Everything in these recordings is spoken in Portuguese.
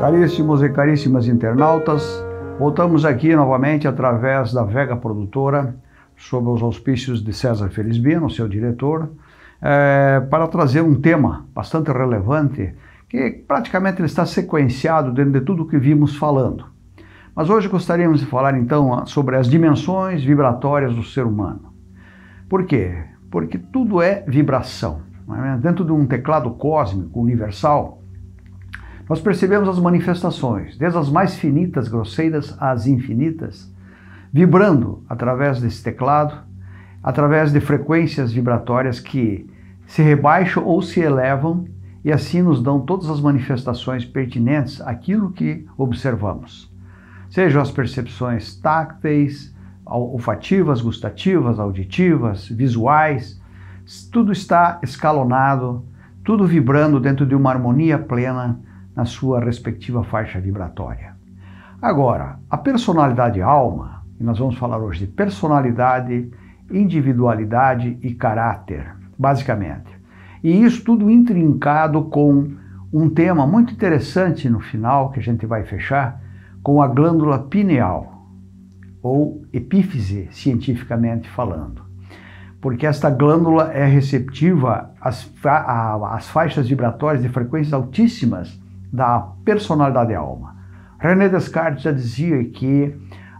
Caríssimos e caríssimas internautas, voltamos aqui novamente através da Vega Produtora, sob os auspícios de César Felizbino, seu diretor, para trazer um tema bastante relevante, que praticamente ele está sequenciado dentro de tudo o que vimos falando. Mas hoje gostaríamos de falar então sobre as dimensões vibratórias do ser humano. Por quê? Porque tudo é vibração. Dentro de um teclado cósmico universal, nós percebemos as manifestações, desde as mais finitas, grosseiras, às infinitas, vibrando através desse teclado, através de frequências vibratórias que se rebaixam ou se elevam e assim nos dão todas as manifestações pertinentes àquilo que observamos. Sejam as percepções tácteis, olfativas, gustativas, auditivas, visuais, tudo está escalonado, tudo vibrando dentro de uma harmonia plena na sua respectiva faixa vibratória. Agora, a personalidade alma, e nós vamos falar hoje de personalidade, individualidade e caráter, basicamente. E isso tudo intrincado com um tema muito interessante no final, que a gente vai fechar, com a glândula pineal, ou epífise, cientificamente falando. Porque esta glândula é receptiva às faixas vibratórias de frequências altíssimas da personalidade alma. René Descartes já dizia que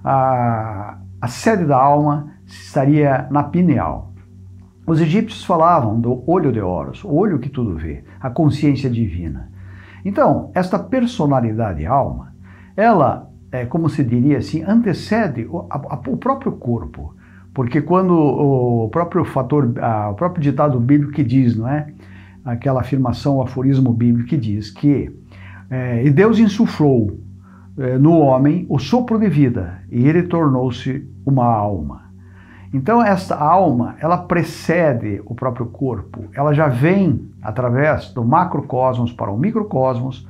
a sede da alma estaria na pineal. Os egípcios falavam do olho de Horus, o olho que tudo vê, a consciência divina. Então, esta personalidade alma, ela, como se diria assim, antecede o próprio corpo. Porque quando o próprio ditado bíblico que diz, não é? Aquela afirmação, o aforismo bíblico que diz que e Deus insuflou no homem o sopro de vida e ele tornou-se uma alma. Então esta alma, ela precede o próprio corpo, ela já vem através do macrocosmos para o microcosmos,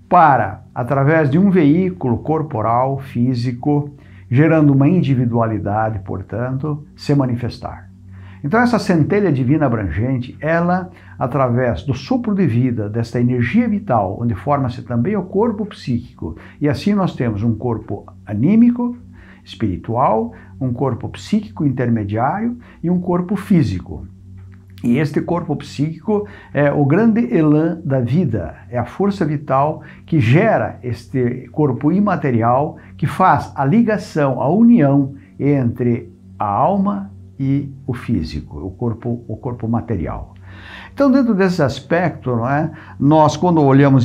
através de um veículo corporal, físico, gerando uma individualidade, portanto, se manifestar. Então essa centelha divina abrangente, ela, através do sopro de vida, desta energia vital, onde forma-se também o corpo psíquico, e assim nós temos um corpo anímico, espiritual, um corpo psíquico intermediário e um corpo físico. E este corpo psíquico é o grande elan da vida, é a força vital que gera este corpo imaterial, que faz a ligação, a união entre a alma e o físico, o corpo material. Então, dentro desse aspecto, não é, nós, quando olhamos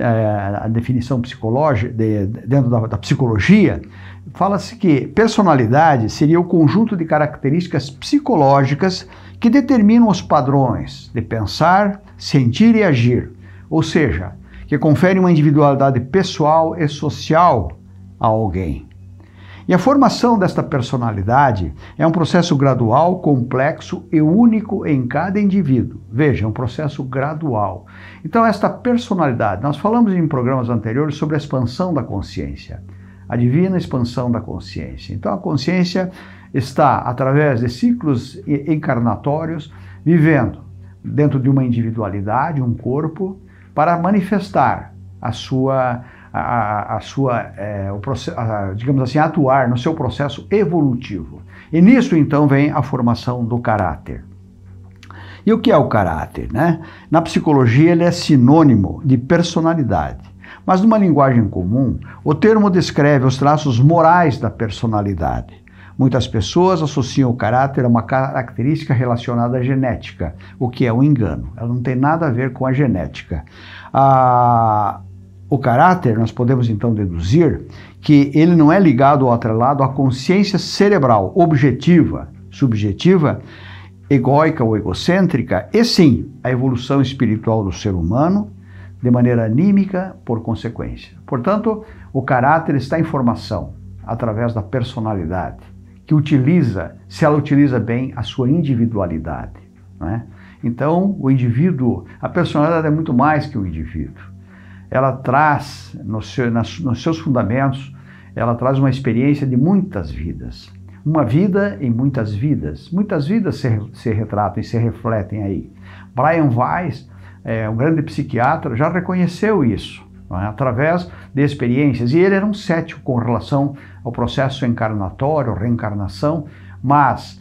a definição psicológica, dentro da psicologia, fala-se que personalidade seria o conjunto de características psicológicas que determinam os padrões de pensar, sentir e agir, ou seja, que conferem uma individualidade pessoal e social a alguém. E a formação desta personalidade é um processo gradual, complexo e único em cada indivíduo. Veja, é um processo gradual. Então, esta personalidade, nós falamos em programas anteriores sobre a expansão da consciência, a divina expansão da consciência. Então, a consciência está, através de ciclos encarnatórios, vivendo dentro de uma individualidade, um corpo, para manifestar digamos assim, atuar no seu processo evolutivo. E nisso, então, vem a formação do caráter. E o que é o caráter, né? Na psicologia, ele é sinônimo de personalidade. Mas, numa linguagem comum, o termo descreve os traços morais da personalidade. Muitas pessoas associam o caráter a uma característica relacionada à genética, o que é um engano. Ela não tem nada a ver com a genética. O caráter, nós podemos então deduzir que ele não é ligado ou atrelado à consciência cerebral objetiva, subjetiva, egóica ou egocêntrica, e sim à evolução espiritual do ser humano, de maneira anímica, por consequência. Portanto, o caráter está em formação através da personalidade, que se ela utiliza bem a sua individualidade, não é? Então, o indivíduo, a personalidade é muito mais que o indivíduo. Ela traz, nos seus fundamentos, ela traz uma experiência de muitas vidas. Uma vida em muitas vidas. Muitas vidas se retratam e se refletem aí. Brian Weiss, um grande psiquiatra, já reconheceu isso. não é? Através de experiências. E ele era um cético com relação ao processo encarnatório, reencarnação, mas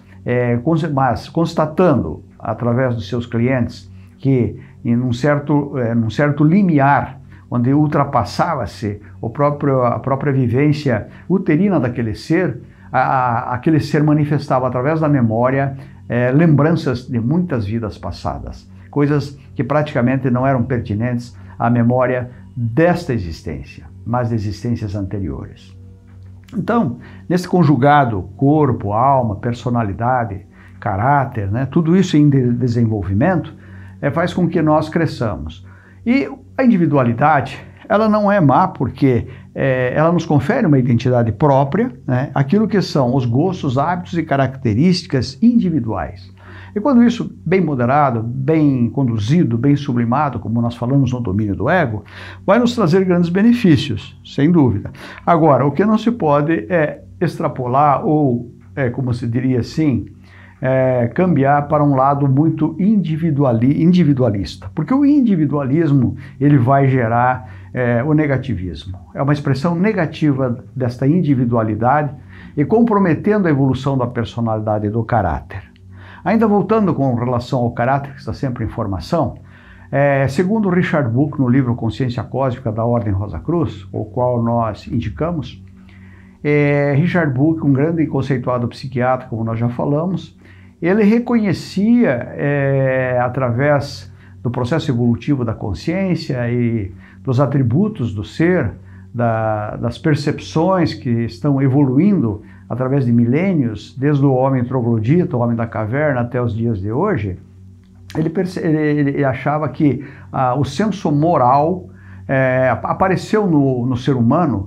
constatando, através dos seus clientes, que num certo limiar, onde ultrapassava-se a própria vivência uterina daquele ser, aquele ser manifestava através da memória lembranças de muitas vidas passadas, coisas que praticamente não eram pertinentes à memória desta existência, mas de existências anteriores. Então, nesse conjugado corpo, alma, personalidade, caráter, né, tudo isso em desenvolvimento, faz com que nós cresçamos. E a individualidade, ela não é má porque ela nos confere uma identidade própria, né, aquilo que são os gostos, hábitos e características individuais. E quando isso bem moderado, bem conduzido, bem sublimado, como nós falamos no domínio do ego, vai nos trazer grandes benefícios, sem dúvida. Agora, o que não se pode é extrapolar ou, como se diria assim, cambiar para um lado muito individualista, porque o individualismo ele vai gerar o negativismo. É uma expressão negativa desta individualidade e comprometendo a evolução da personalidade e do caráter. Ainda voltando com relação ao caráter, que está sempre em formação, segundo Richard Buck, no livro Consciência Cósmica da Ordem Rosa Cruz, o qual nós indicamos, Richard Buck, um grande e conceituado psiquiatra, como nós já falamos, ele reconhecia, através do processo evolutivo da consciência e dos atributos do ser, das percepções que estão evoluindo através de milênios, desde o homem troglodita, o homem da caverna, até os dias de hoje, ele achava que o senso moral apareceu no ser humano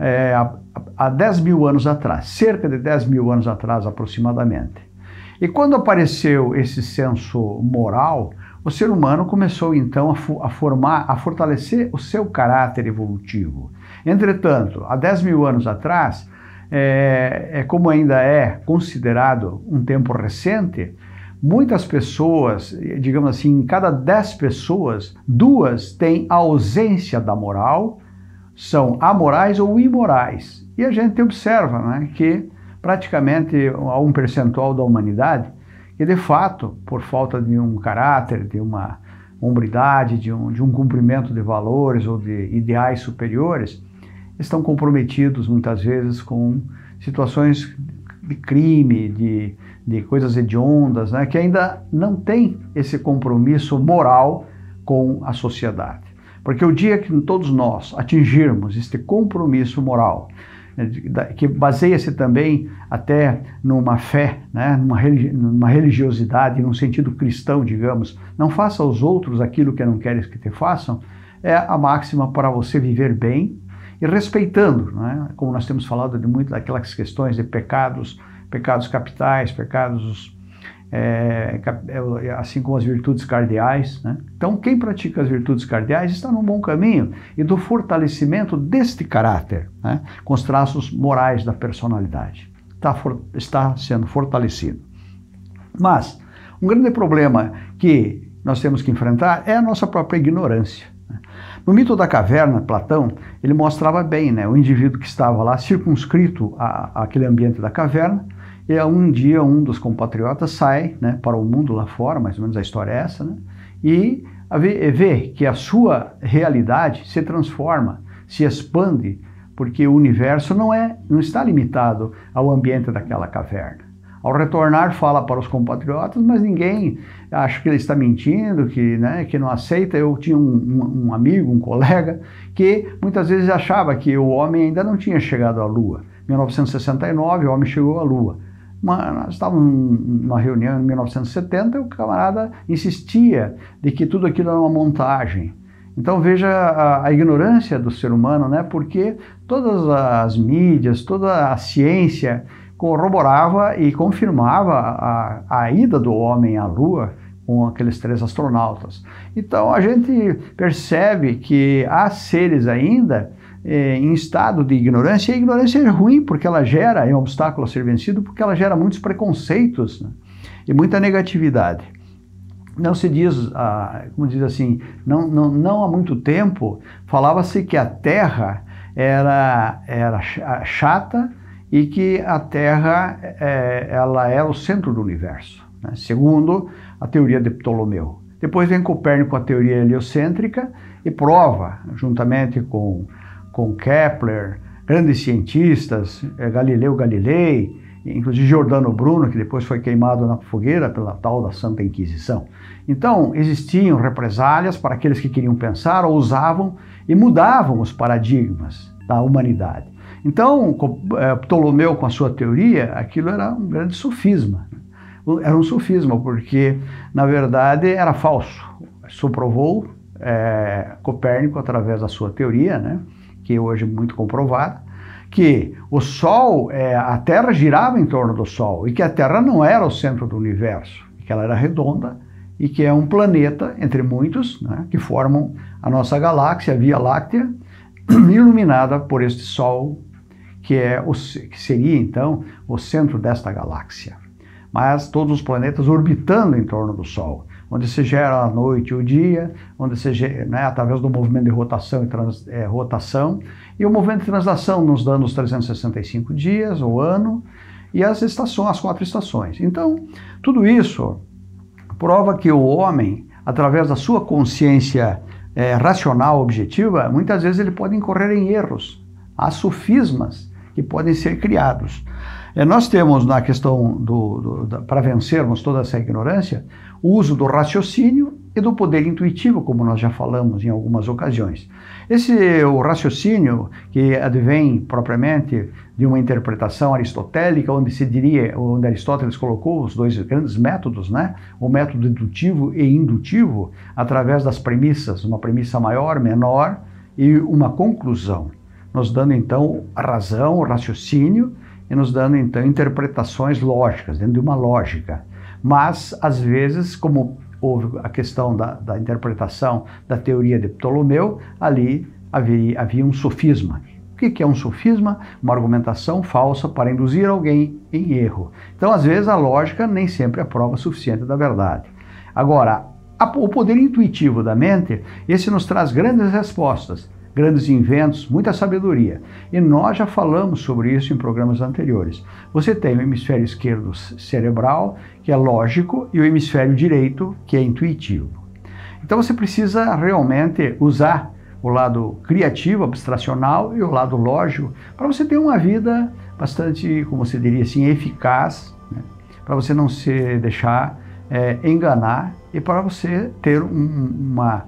há 10 mil anos atrás, cerca de 10 mil anos atrás aproximadamente. E quando apareceu esse senso moral, o ser humano começou então a fortalecer o seu caráter evolutivo. Entretanto, há 10 mil anos atrás, como ainda é considerado um tempo recente, muitas pessoas, digamos assim, em cada 10 pessoas, 2 têm a ausência da moral, são amorais ou imorais. E a gente observa, né, que praticamente há um percentual da humanidade que, de fato, por falta de um caráter, de uma hombridade, de um cumprimento de valores ou de ideais superiores, estão comprometidos muitas vezes com situações de crime, de coisas hediondas, né, que ainda não tem esse compromisso moral com a sociedade. Porque o dia que todos nós atingirmos este compromisso moral, que baseia-se também até numa fé, né, numa religiosidade, num sentido cristão, digamos, não faça aos outros aquilo que não queres que te façam, é a máxima para você viver bem e respeitando, né, como nós temos falado de muito daquelas questões de pecados capitais, pecados assim como as virtudes cardeais, né? Então, quem pratica as virtudes cardeais está num bom caminho e do fortalecimento deste caráter, né, com os traços morais da personalidade. Está sendo fortalecido. Mas, um grande problema que nós temos que enfrentar é a nossa própria ignorância. No mito da caverna, Platão, ele mostrava bem, né, o indivíduo que estava lá circunscrito àquele ambiente da caverna. E um dia um dos compatriotas sai, né, para o mundo lá fora, mais ou menos a história é essa, né, e vê que a sua realidade se transforma, se expande, porque o universo não está limitado ao ambiente daquela caverna. Ao retornar, fala para os compatriotas, mas ninguém acha que ele está mentindo, que não aceita. Eu tinha um amigo, um colega, que muitas vezes achava que o homem ainda não tinha chegado à Lua. Em 1969, o homem chegou à Lua. Nós estávamos numa reunião em 1970 e o camarada insistia de que tudo aquilo era uma montagem. Então veja a ignorância do ser humano, né? Porque todas as mídias, toda a ciência corroborava e confirmava a ida do homem à Lua com aqueles 3 astronautas. Então a gente percebe que há seres ainda em estado de ignorância, e a ignorância é ruim porque ela gera, é um obstáculo a ser vencido, porque ela gera muitos preconceitos, né, e muita negatividade. não se diz, como diz assim, não há muito tempo, falava-se que a Terra era chata e que a Terra ela era o centro do universo, né? Segundo a teoria de Ptolomeu. Depois vem Copérnico com a teoria heliocêntrica e prova, juntamente com Kepler, grandes cientistas, Galileu Galilei, inclusive Giordano Bruno, que depois foi queimado na fogueira pela tal da Santa Inquisição. Então, existiam represálias para aqueles que queriam pensar, ousavam e mudavam os paradigmas da humanidade. Então, Ptolomeu, com a sua teoria, aquilo era um grande sofisma. Era um sofisma, porque, na verdade, era falso. Isso provou Copérnico, através da sua teoria, né, que hoje é muito comprovada, que o Sol, a Terra girava em torno do Sol e que a Terra não era o centro do universo, que ela era redonda e que é um planeta, entre muitos, né, que formam a nossa galáxia, a Via Láctea, iluminada por este Sol, que seria então o centro desta galáxia. Mas todos os planetas orbitando em torno do Sol, onde se gera a noite e o dia, onde se gera, né, através do movimento de rotação e rotação, e o movimento de translação nos dando os 365 dias, o ano, e as estações, as 4 estações. Então, tudo isso prova que o homem, através da sua consciência racional, objetiva, muitas vezes ele pode incorrer em erros. Há sofismas que podem ser criados. Nós temos na questão para vencermos toda essa ignorância, o uso do raciocínio e do poder intuitivo, como nós já falamos em algumas ocasiões. O raciocínio, que advém propriamente de uma interpretação aristotélica, onde Aristóteles colocou os 2 grandes métodos, né? O método dedutivo e indutivo, através das premissas, uma premissa maior, menor e uma conclusão, nos dando então a razão, o raciocínio, e nos dando então interpretações lógicas, dentro de uma lógica. Mas, às vezes, como houve a questão da interpretação da teoria de Ptolomeu, ali havia um sofisma. O que é um sofisma? Uma argumentação falsa para induzir alguém em erro. Então, às vezes, a lógica nem sempre é prova suficiente da verdade. Agora, o poder intuitivo da mente, esse nos traz grandes respostas, grandes inventos, muita sabedoria. E nós já falamos sobre isso em programas anteriores. Você tem o hemisfério esquerdo cerebral, que é lógico, e o hemisfério direito, que é intuitivo. Então você precisa realmente usar o lado criativo, abstracional, e o lado lógico, para você ter uma vida bastante, como você diria assim, eficaz, né? Para você não se deixar enganar e para você ter uma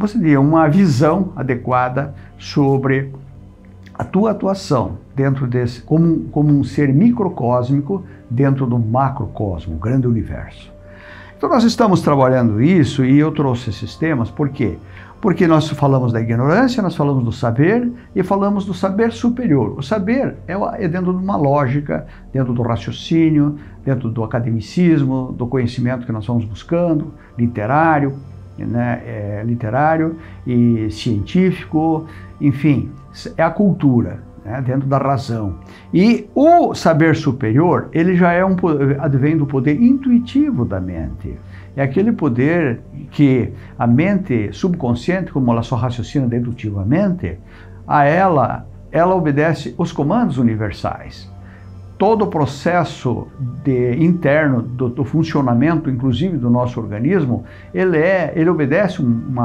visão adequada sobre a tua atuação dentro desse, como um ser microcósmico dentro do macrocosmo, o grande universo. Então nós estamos trabalhando isso e eu trouxe esses temas, por quê? Porque nós falamos da ignorância, nós falamos do saber e falamos do saber superior. O saber é dentro de uma lógica, dentro do raciocínio, dentro do academicismo, do conhecimento que nós vamos buscando, literário, né, literário e científico, enfim, é a cultura, né, dentro da razão. E o saber superior, ele já advém do poder intuitivo da mente. É aquele poder que a mente subconsciente, como ela só raciocina dedutivamente, ela obedece os comandos universais. Todo o processo interno do funcionamento, inclusive do nosso organismo, ele obedece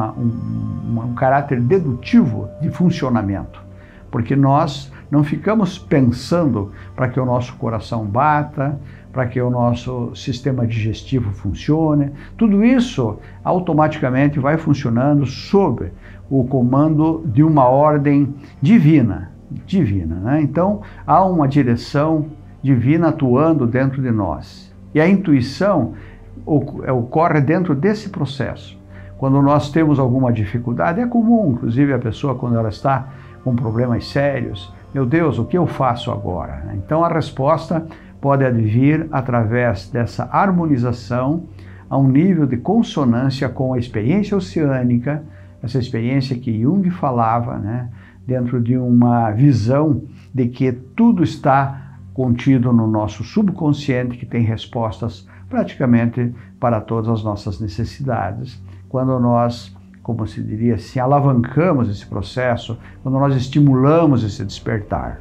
um caráter dedutivo de funcionamento, porque nós não ficamos pensando para que o nosso coração bata, para que o nosso sistema digestivo funcione. Tudo isso automaticamente vai funcionando sob o comando de uma ordem divina, né? Então há uma direção divina atuando dentro de nós. E a intuição ocorre dentro desse processo. Quando nós temos alguma dificuldade, é comum, inclusive a pessoa quando ela está com problemas sérios, meu Deus, o que eu faço agora? Então a resposta pode advir através dessa harmonização a um nível de consonância com a experiência oceânica, essa experiência que Jung falava, né, dentro de uma visão de que tudo está contido no nosso subconsciente, que tem respostas praticamente para todas as nossas necessidades. Quando nós, como se diria assim, alavancamos esse processo, quando nós estimulamos esse despertar.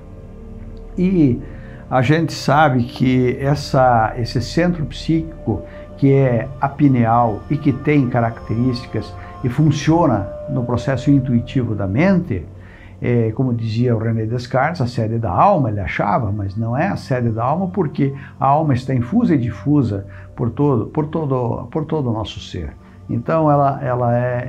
E a gente sabe que esse centro psíquico, que é a pineal e que tem características e funciona no processo intuitivo da mente, como dizia o René Descartes, a sede da alma, ele achava, mas não é a sede da alma, porque a alma está infusa e difusa por todo o nosso ser. Então ela é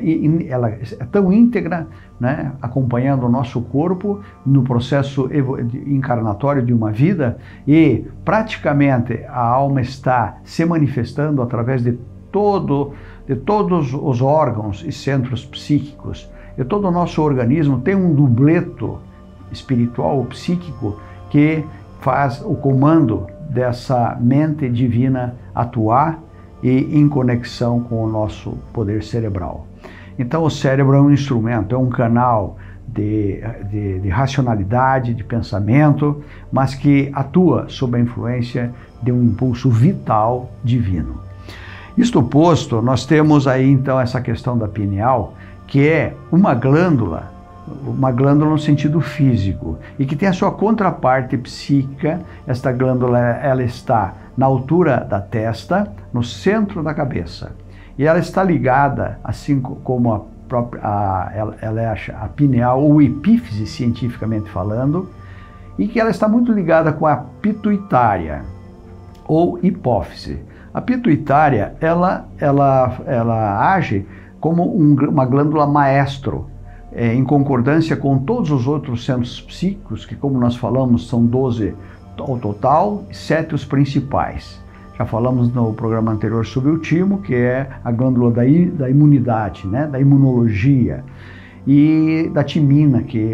tão íntegra, né, acompanhando o nosso corpo no processo encarnatório de uma vida, e praticamente a alma está se manifestando através de todos os órgãos e centros psíquicos. E todo o nosso organismo tem um dubleto espiritual ou psíquico que faz o comando dessa mente divina atuar e em conexão com o nosso poder cerebral. Então o cérebro é um instrumento, é um canal de racionalidade, de pensamento, mas que atua sob a influência de um impulso vital divino. Isto posto, nós temos aí então essa questão da pineal, que é uma glândula no sentido físico, e que tem a sua contraparte psíquica. Esta glândula, ela está na altura da testa, no centro da cabeça, e ela está ligada, assim como ela é a pineal ou epífise, cientificamente falando, e que ela está muito ligada com a pituitária ou hipófise. A pituitária, ela age como uma glândula maestro, em concordância com todos os outros centros psíquicos, que, como nós falamos, são 12 ao total, 7 os principais. Já falamos no programa anterior sobre o timo, que é a glândula da imunidade, né, da imunologia, e da timina, que é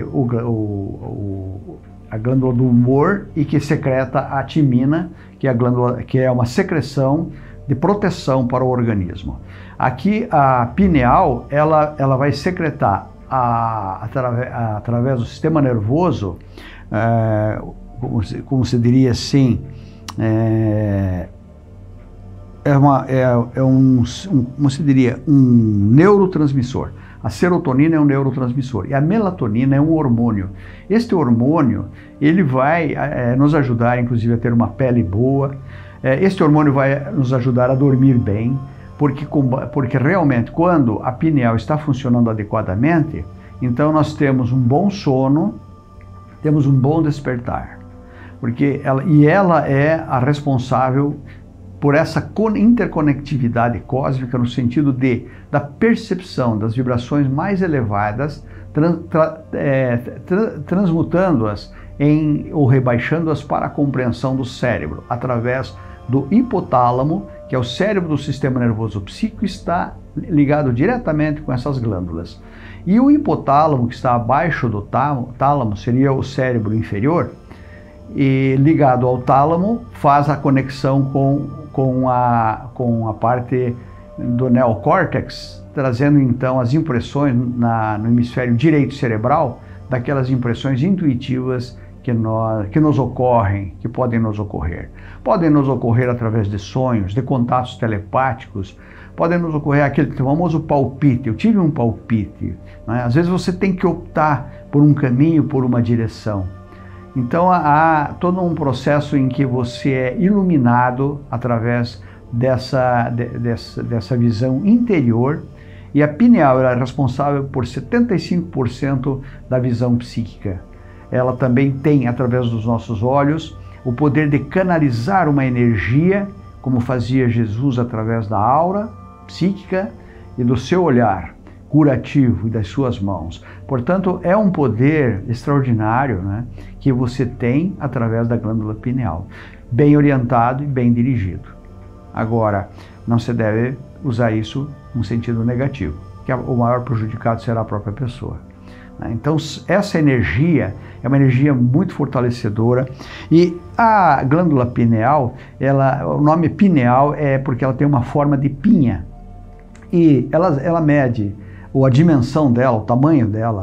a glândula do humor e que secreta a timina, que é a glândula, que é uma secreção de proteção para o organismo. Aqui a pineal, ela vai secretar através do sistema nervoso, como se diria assim, como se diria, um neurotransmissor. A serotonina é um neurotransmissor e a melatonina é um hormônio. Este hormônio, ele vai nos ajudar, inclusive, a ter uma pele boa. Este hormônio vai nos ajudar a dormir bem, porque realmente, quando a pineal está funcionando adequadamente, então nós temos um bom sono, temos um bom despertar, porque ela é a responsável por essa interconectividade cósmica, no sentido da percepção das vibrações mais elevadas, transmutando-as ou rebaixando-as para a compreensão do cérebro, através do hipotálamo, que é o cérebro do sistema nervoso psíquico, está ligado diretamente com essas glândulas. E o hipotálamo, que está abaixo do tálamo, seria o cérebro inferior, e ligado ao tálamo, faz a conexão com a parte do neocórtex, trazendo então as impressões no hemisfério direito cerebral, daquelas impressões intuitivas que nos ocorrem, que podem nos ocorrer. Podem nos ocorrer através de sonhos, de contatos telepáticos, podem nos ocorrer aquele famoso palpite. Eu tive um palpite, né? Às vezes você tem que optar por um caminho, por uma direção. Então há todo um processo em que você é iluminado através dessa visão interior, e a pineal é responsável por 75% da visão psíquica. Ela também tem, através dos nossos olhos, o poder de canalizar uma energia, como fazia Jesus através da aura psíquica e do seu olhar curativo e das suas mãos. Portanto, é um poder extraordinário, né, que você tem através da glândula pineal, bem orientado e bem dirigido. Agora, não se deve usar isso num sentido negativo, que o maior prejudicado será a própria pessoa. Então, essa energia é uma energia muito fortalecedora, e a glândula pineal, o nome pineal é porque ela tem uma forma de pinha, e ela mede, ou a dimensão dela, o tamanho dela,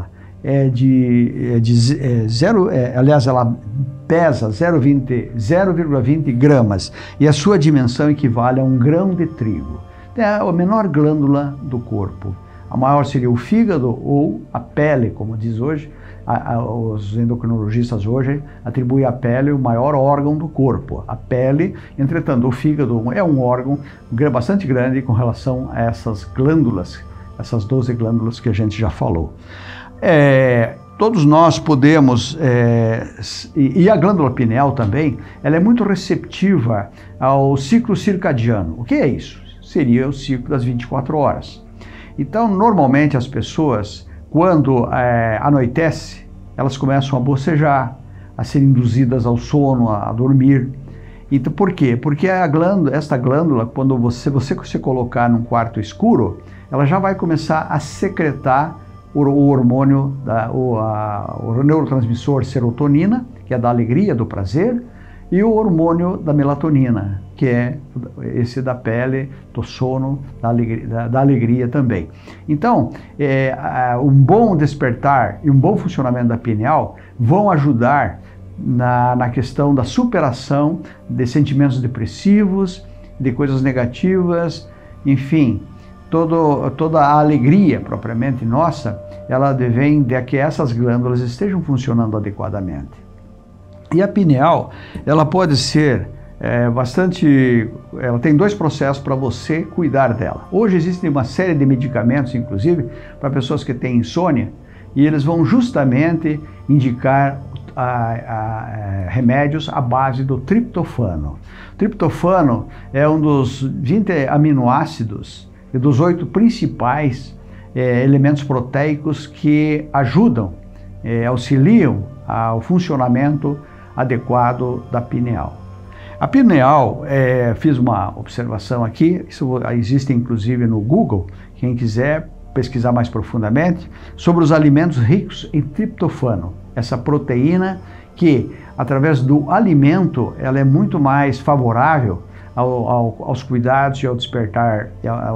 aliás, ela pesa 0,20 gramas e a sua dimensão equivale a um grão de trigo. É a menor glândula do corpo. A maior seria o fígado ou a pele, como diz hoje. Os endocrinologistas hoje atribuem à pele o maior órgão do corpo. A pele, entretanto, o fígado é um órgão bastante grande com relação a essas glândulas, essas 12 glândulas que a gente já falou. Todos nós podemos, e a glândula pineal também, ela é muito receptiva ao ciclo circadiano. O que é isso? Seria o ciclo das 24 horas. Então, normalmente as pessoas, quando anoitece, elas começam a bocejar, a ser induzidas ao sono, a dormir. Então, por quê? Porque esta glândula, quando você colocar num quarto escuro, ela já vai começar a secretar o hormônio, o neurotransmissor serotonina, que é da alegria, do prazer, e o hormônio da melatonina, que é esse da pele, do sono, da alegria também. Então, um bom despertar e um bom funcionamento da pineal vão ajudar na questão da superação de sentimentos depressivos, de coisas negativas, enfim, toda a alegria propriamente nossa, ela vem de que essas glândulas estejam funcionando adequadamente. E a pineal, ela pode ser ela tem 2 processos para você cuidar dela. Hoje existe uma série de medicamentos, inclusive, para pessoas que têm insônia, e eles vão justamente indicar remédios à base do triptofano. O triptofano é um dos 20 aminoácidos e dos 8 principais elementos proteicos que ajudam, auxiliam ao funcionamento adequado da pineal. A pineal, fiz uma observação aqui, isso existe inclusive no Google, quem quiser pesquisar mais profundamente, sobre os alimentos ricos em triptofano, essa proteína que, através do alimento, ela é muito mais favorável aos cuidados e ao despertar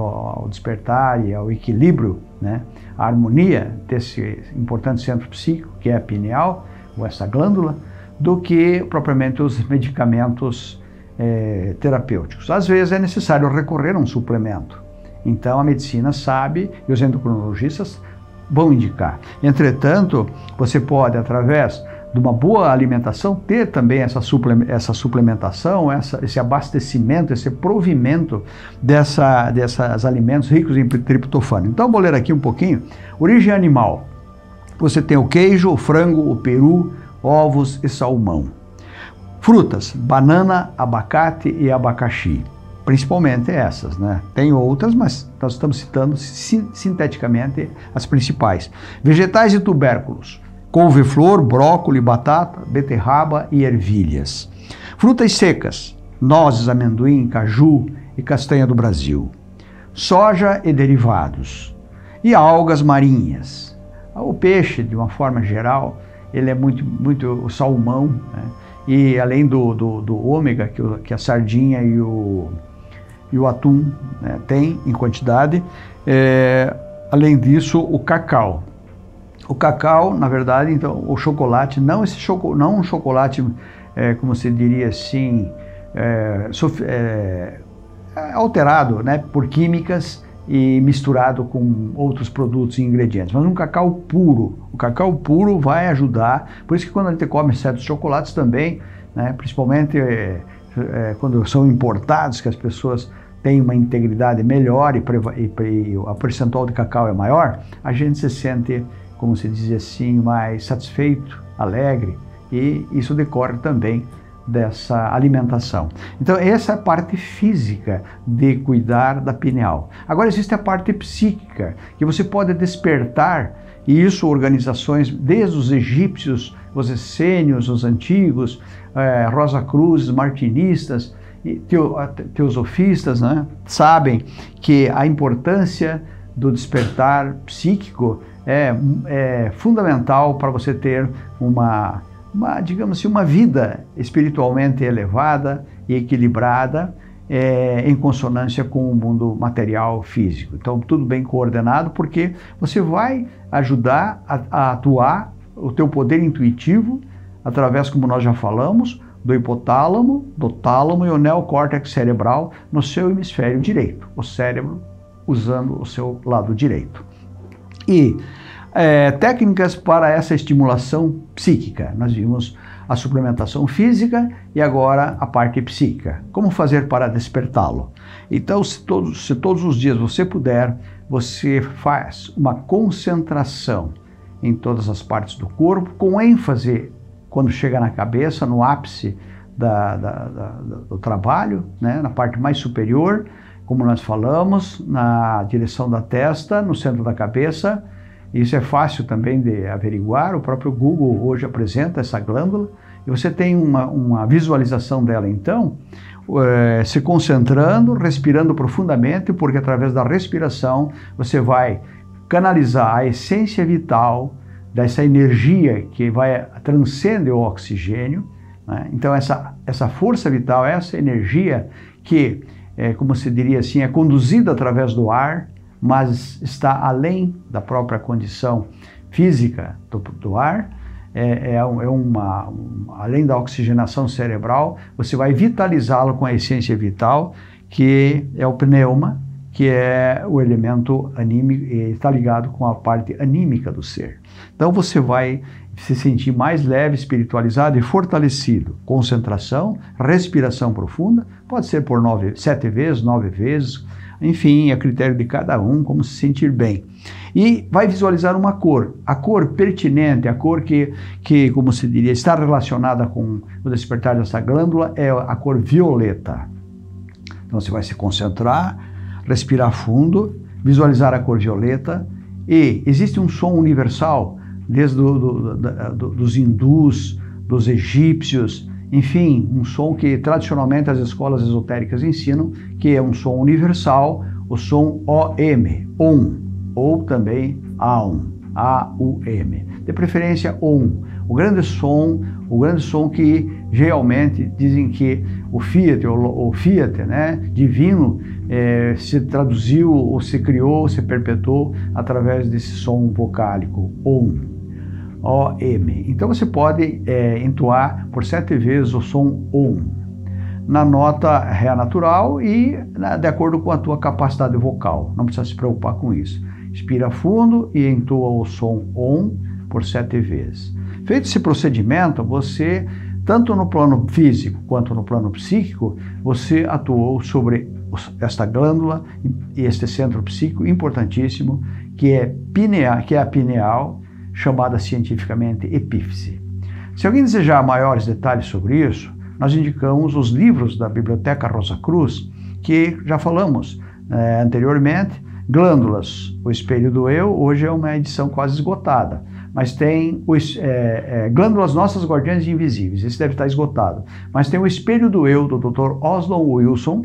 e ao equilíbrio, né? A harmonia desse importante centro psíquico, que é a pineal, ou essa glândula, do que propriamente os medicamentos terapêuticos. Às vezes é necessário recorrer a um suplemento. Então a medicina sabe e os endocrinologistas vão indicar. Entretanto, você pode, através de uma boa alimentação, ter também essa suplementação, esse abastecimento, esse provimento desses alimentos ricos em triptofano. Então vou ler aqui um pouquinho. Origem animal. Você tem o queijo, o frango, o peru, ovos e salmão. Frutas, banana, abacate e abacaxi. Principalmente essas, né? Tem outras, mas nós estamos citando sinteticamente as principais. Vegetais e tubérculos, couve-flor, brócolis, batata, beterraba e ervilhas. Frutas secas, nozes, amendoim, caju e castanha do Brasil. Soja e derivados. E algas marinhas. O peixe, de uma forma geral, ele é muito o salmão, né? E além do ômega, que a sardinha e o atum, né, tem em quantidade. Além disso, o cacau. O cacau, na verdade, então, o chocolate, não um chocolate, como se diria assim, alterado, né, por químicas e misturado com outros produtos e ingredientes, mas um cacau puro. O cacau puro vai ajudar, por isso que quando a gente come certos chocolates também, né, principalmente quando são importados, que as pessoas têm uma integridade melhor e a percentual de cacau é maior, a gente se sente, como se diz assim, mais satisfeito, alegre, e isso decorre também dessa alimentação. Então essa é a parte física de cuidar da pineal. Agora existe a parte psíquica, que você pode despertar, e isso organizações desde os egípcios, os essênios, os antigos, Rosa Cruzes, martinistas, e teosofistas, né, sabem que a importância do despertar psíquico é fundamental para você ter digamos assim, uma vida espiritualmente elevada e equilibrada em consonância com o mundo material físico. Então, tudo bem coordenado, porque você vai ajudar a atuar o teu poder intuitivo através, como nós já falamos, do hipotálamo, do tálamo e o neocórtex cerebral no seu hemisfério direito, o cérebro usando o seu lado direito. E técnicas para essa estimulação psíquica. Nós vimos a suplementação física e agora a parte psíquica. Como fazer para despertá-lo? Então, se todos os dias você puder, você faz uma concentração em todas as partes do corpo, com ênfase quando chega na cabeça, no ápice do trabalho, né? Na parte mais superior, como nós falamos, na direção da testa, no centro da cabeça. Isso é fácil também de averiguar, o próprio Google hoje apresenta essa glândula, e você tem uma visualização dela então, se concentrando, respirando profundamente, porque através da respiração você vai canalizar a essência vital dessa energia que transcende o oxigênio, né? Então essa força vital, essa energia que, como se diria assim, é conduzida através do ar, mas está além da própria condição física do ar, além da oxigenação cerebral, você vai vitalizá-lo com a essência vital, que é o pneuma, que é o elemento anímico, está ligado com a parte anímica do ser. Então você vai se sentir mais leve, espiritualizado e fortalecido. Concentração, respiração profunda, pode ser por 7 vezes, 9 vezes, enfim, a critério de cada um, como se sentir bem. E vai visualizar uma cor, a cor pertinente, a cor que, como se diria, está relacionada com o despertar dessa glândula, é a cor violeta. Então você vai se concentrar, respirar fundo, visualizar a cor violeta, e existe um som universal, desde dos hindus, dos egípcios, enfim, um som que tradicionalmente as escolas esotéricas ensinam, que é um som universal, o som OM, ou também AUM, A-U-M, de preferência OM, o grande som que realmente dizem que o Fiat, né, divino, se traduziu, ou se criou, ou se perpetuou através desse som vocálico, OM. O-M. Então você pode entoar por 7 vezes o som OM, na nota Ré natural e de acordo com a tua capacidade vocal. Não precisa se preocupar com isso. Inspira fundo e entoa o som OM por 7 vezes. Feito esse procedimento, você, tanto no plano físico quanto no plano psíquico, você atuou sobre esta glândula e este centro psíquico importantíssimo, que é a pineal, chamada cientificamente epífise. Se alguém desejar maiores detalhes sobre isso, nós indicamos os livros da Biblioteca Rosa Cruz, que já falamos anteriormente. Glândulas, o Espelho do Eu, hoje é uma edição quase esgotada, mas tem Glândulas Nossas Guardiãs Invisíveis, esse deve estar esgotado, mas tem o Espelho do Eu, do Dr. Oslo Wilson,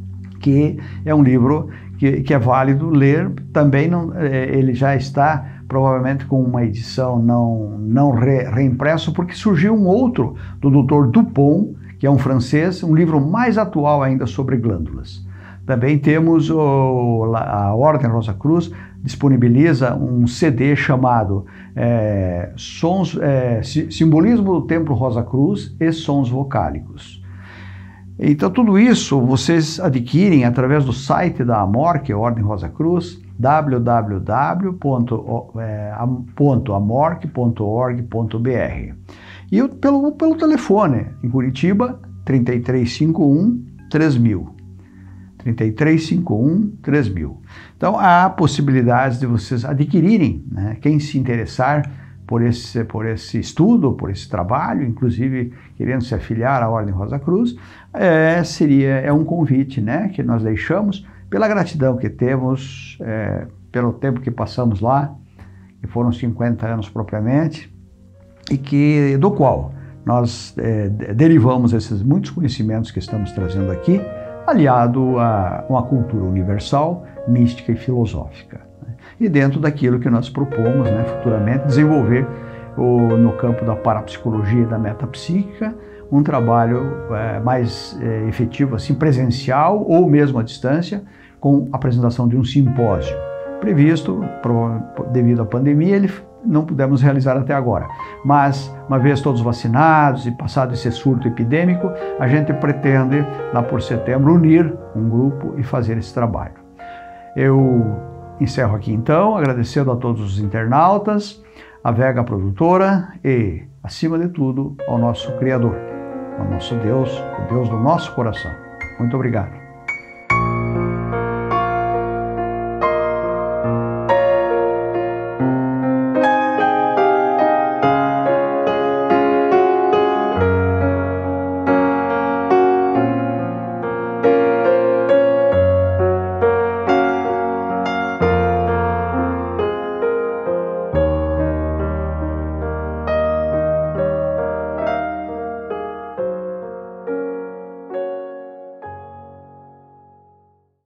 que é um livro que é válido ler. Também ele já está provavelmente com uma edição não reimpresso, porque surgiu um outro do Dr. Dupont, que é um francês, um livro mais atual ainda sobre glândulas. Também temos a Ordem Rosa Cruz disponibiliza um CD chamado Simbolismo do Templo Rosa Cruz e Sons Vocálicos. Então tudo isso vocês adquirem através do site da AMOR, que é a Ordem Rosa Cruz, www.amorc.org.br, e pelo telefone, em Curitiba, 3351 3000. 3351 3000. Então há possibilidades de vocês adquirirem, né? Quem se interessar por esse estudo, por esse trabalho, inclusive querendo se afiliar à Ordem Rosa Cruz, é um convite, né, que nós deixamos pela gratidão que temos, pelo tempo que passamos lá, que foram 50 anos propriamente, e do qual nós derivamos esses muitos conhecimentos que estamos trazendo aqui, aliado a uma cultura universal, mística e filosófica, né? E dentro daquilo que nós propomos, né, futuramente desenvolver no campo da parapsicologia e da metapsíquica, um trabalho mais efetivo, assim, presencial ou mesmo à distância, com a apresentação de um simpósio. Previsto, devido à pandemia, não pudemos realizar até agora. Mas, uma vez todos vacinados e passado esse surto epidêmico, a gente pretende, lá por setembro, unir um grupo e fazer esse trabalho. Eu encerro aqui então, agradecendo a todos os internautas, a Vega Produtora e, acima de tudo, ao nosso Criador, ao nosso Deus, o Deus do nosso coração. Muito obrigado.